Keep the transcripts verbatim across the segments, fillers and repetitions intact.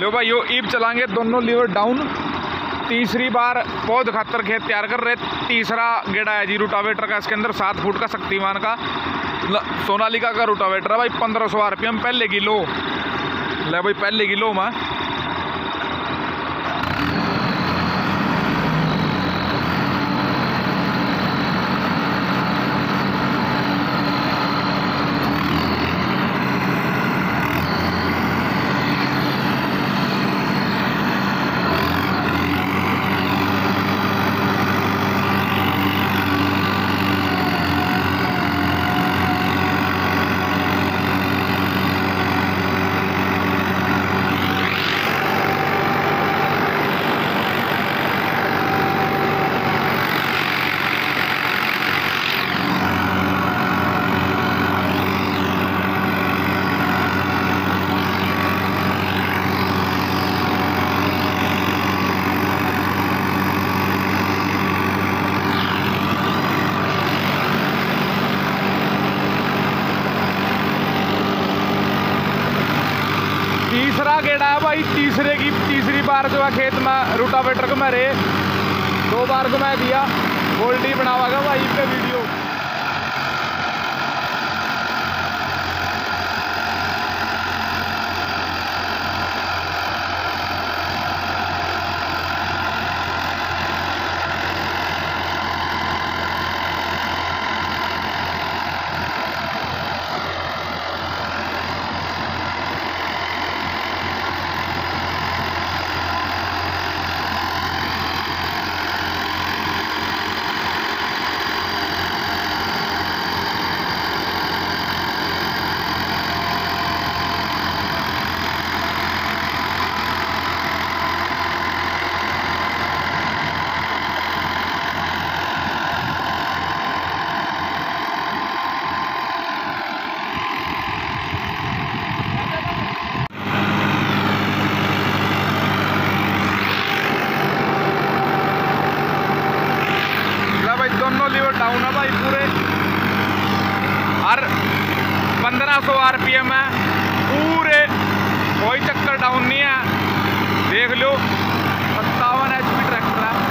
लो भाई यो ईब चलाएंगे, दोनों लीवर डाउन। तीसरी बार पौध खातर खेत तैयार कर रहे। तीसरा गेड़ा है जी रूटावेटर का, इसके अंदर सात फुट का शक्तिमान का सोनालिका का रूटावेटर है भाई। पंद्रह सौ आर पी एम पहले की लो ले भाई, पहले की लो में तीसरा गेड़ा है भाई। तीसरे की तीसरी बार जो है खेत में रूटावेटर को मेरे दो बार को मैं दिया। गोल्डी बनावागा भाई पे वीडियो। डाउन है भाई पूरे, और पंद्रह सौ आर पी एम है पूरे, कोई चक्कर डाउन नहीं है। देख लो सत्तावन एच पी ट्रैक्टर है।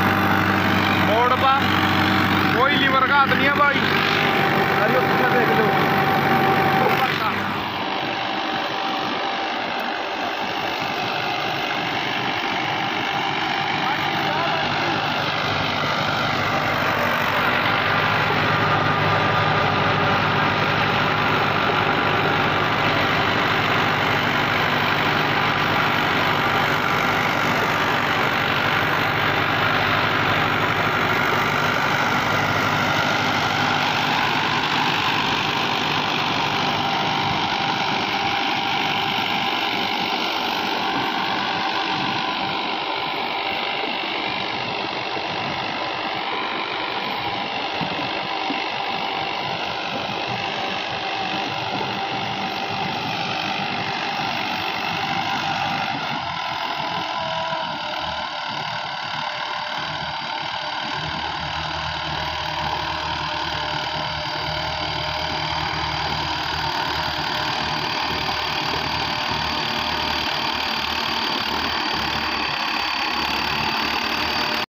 मोड़ पर कोई लीवर का हाथ नहीं है भाई। देख लो